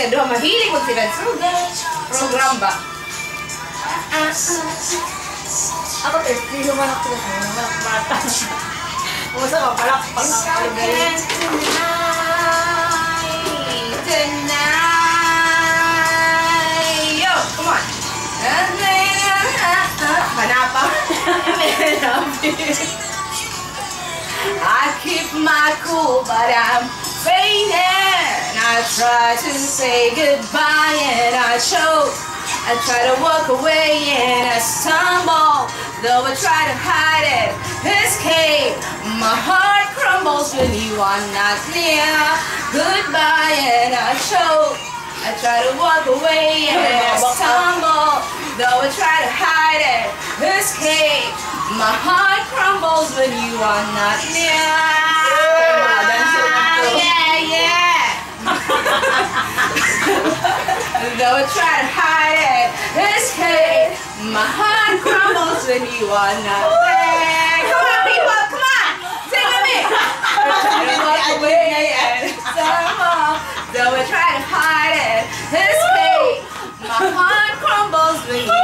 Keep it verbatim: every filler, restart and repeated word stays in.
talaga doon. Mahilig ko sila. Program ba? Ako, thirsty naman ako sila. Naman bata. Umusa ka, palakpak ang kaligay. Tonight, tonight. Yo, come on. Hanapa. I keep my cool, but I'm fading. I try to say goodbye and I choke. I try to walk away and I stumble. Though I try to hide it, escape. My heart crumbles when you are not near. Goodbye and I choke. I try to walk away and I stumble. Though I try to hide it, escape. My heart crumbles when you are not near. Yeah, yeah. Though I try to hide it, escape. My heart crumbles when you are not there. Come on, people, come on. Sing with me. I try to walk away and stumble. Though I try to hide it, escape. My heart crumbles when you